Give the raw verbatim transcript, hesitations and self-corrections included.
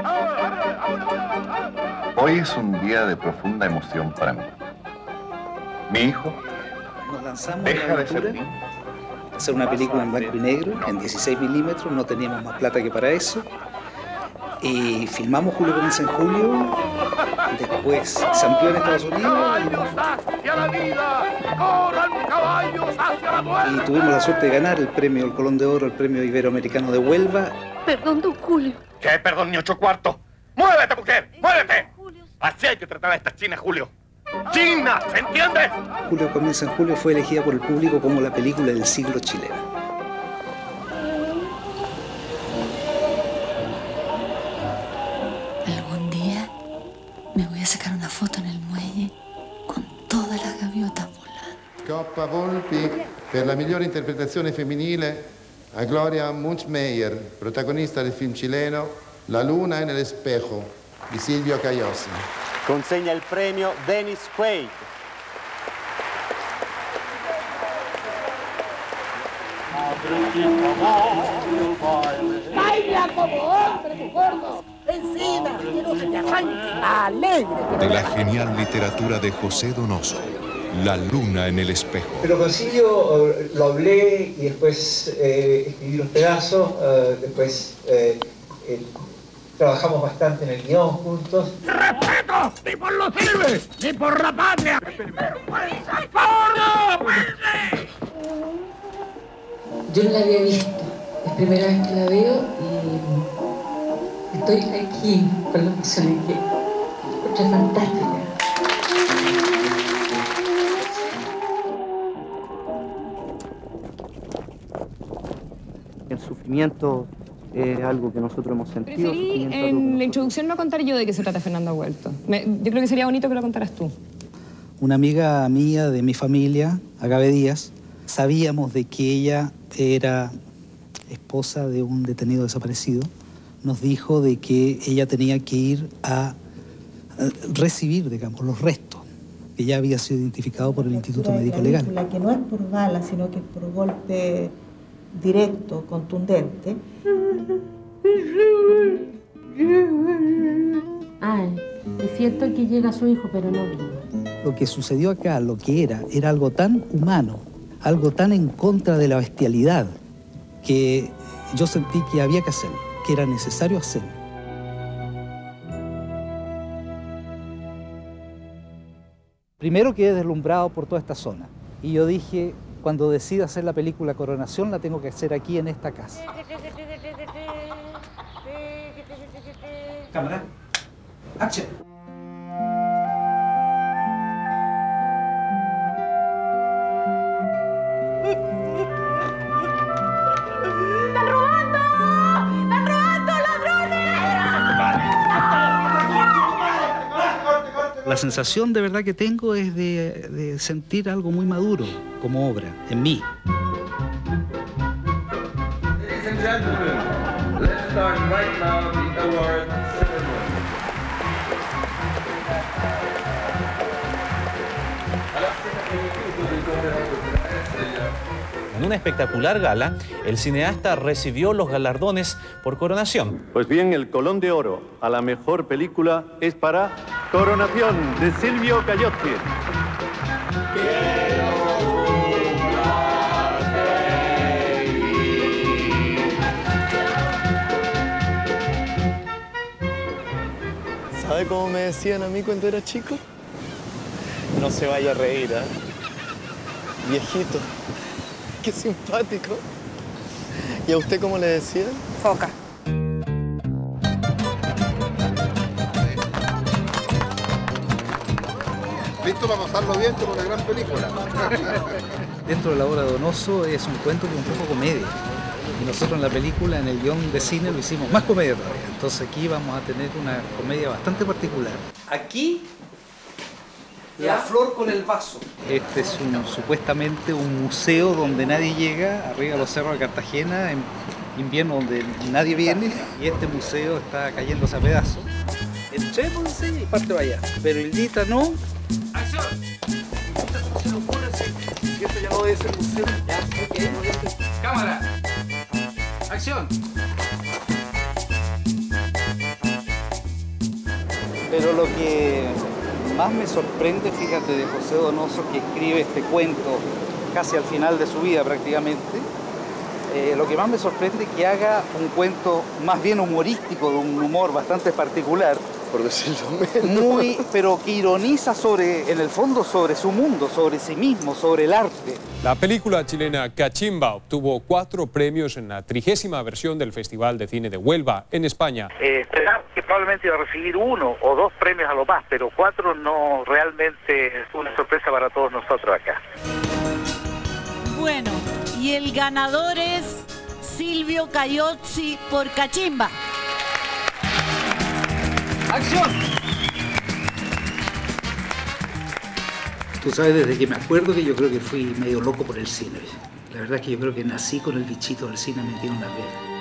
Hoy es un día de profunda emoción para mí. Mi hijo Nos lanzamos deja a la de ser aventura, niño. hacer una película en blanco y negro, en dieciséis milímetros, no teníamos más plata que para eso. Y filmamos Julio comienza en julio, después se amplió en Estados Unidos y, y tuvimos la suerte de ganar el premio El Colón de Oro, el premio Iberoamericano de Huelva. Perdón, don Julio. ¿Qué? Perdón, ni ocho cuartos. ¡Muévete, mujer! ¡Muévete! Así hay que tratar a estas chinas, Julio. ¡China! ¿Se entiende? Julio comienza en julio fue elegida por el público como la película del siglo chileno. Algún día me voy a sacar una foto en el muelle con todas las gaviotas volando. Coppa Volpi per la migliore interpretazione femminile a Gloria Munchmeyer, protagonista del film chileno La luna en el espejo di Silvio Cagliostro. Consegna il premio Dennis Quaid. Baila como hombre, tu gordo. Encima, que no se te arranque. Alegre. De la genial literatura de José Donoso, La luna en el espejo. Pero con Silvio eh, lo hablé y después eh, escribí un pedazo, eh, después eh, eh, trabajamos bastante en el guión juntos. ¡Respeto! ¡Ni por los silbes! ¡Ni por la patria! Yo no la había visto, es la primera vez que la veo y estoy aquí con la emoción que es fantástica. El sufrimiento es algo que nosotros hemos sentido. Preferí en la introducción no contar yo de qué se trata Fernando Huerto. Me, yo creo que sería bonito que lo contaras tú. Una amiga mía de mi familia, Agave Díaz, sabíamos de que ella era esposa de un detenido desaparecido. Nos dijo de que ella tenía que ir a, a recibir, digamos, los restos, que ya había sido identificado por el Instituto Médico Legal. La que no es por bala, sino que es por golpe directo, contundente. Ay, es cierto que llega su hijo, pero no vino. Lo que sucedió acá, lo que era, era algo tan humano, algo tan en contra de la bestialidad, que yo sentí que había que hacerlo, que era necesario hacerlo. Primero quedé deslumbrado por toda esta zona y yo dije, cuando decida hacer la película Coronación, la tengo que hacer aquí en esta casa. Cámara. Acción. ¡Están robando! ¡Están robando, ladrones! La sensación de verdad que tengo es de, de sentir algo muy maduro como obra, en mí. Ladies and gentlemen, let's start right now the award ceremony. En una espectacular gala, el cineasta recibió los galardones por Coronación. Pues bien, el Colón de Oro a la mejor película es para Coronación, de Silvio Cagliostro. ¿Sabe cómo me decían a mí cuando era chico? No se vaya a reír, ¿eh? Viejito. Qué simpático. ¿Y a usted cómo le decían? Foca. Listo para pasarlo bien con una gran película. Dentro de la obra de Donoso es un cuento con un poco comedia. Y nosotros en la película, en el guión de cine, lo hicimos más comedia todavía. Entonces aquí vamos a tener una comedia bastante particular. Aquí, la flor con el vaso. Este es un, supuestamente un museo donde nadie llega, arriba de los cerros de Cartagena, en invierno donde nadie viene. Y este museo está cayéndose a pedazos. Entrémosle y parte para allá. Pero Hildita no. ¡Acción! Se le ocurre si esto ya no debe ser museo. Ya, okay, no debe ser. ¡Cámara! ¡Acción! Pero lo que más me sorprende, fíjate, de José Donoso, que escribe este cuento casi al final de su vida prácticamente, eh, lo que más me sorprende es que haga un cuento más bien humorístico, de un humor bastante particular, por decirlo menos. Muy, pero que ironiza sobre, en el fondo, sobre su mundo, sobre sí mismo, sobre el arte. La película chilena Cachimba obtuvo cuatro premios en la trigésima versión del Festival de Cine de Huelva, en España. Eh, esperaba que probablemente iba a recibir uno o dos premios a lo más, pero cuatro no, realmente fue una sorpresa para todos nosotros acá. Bueno, y el ganador es Silvio Caiozzi por Cachimba. ¡Acción! Tú sabes, desde que me acuerdo que yo creo que fui medio loco por el cine. La verdad es que yo creo que nací con el bichito del cine metido en las venas.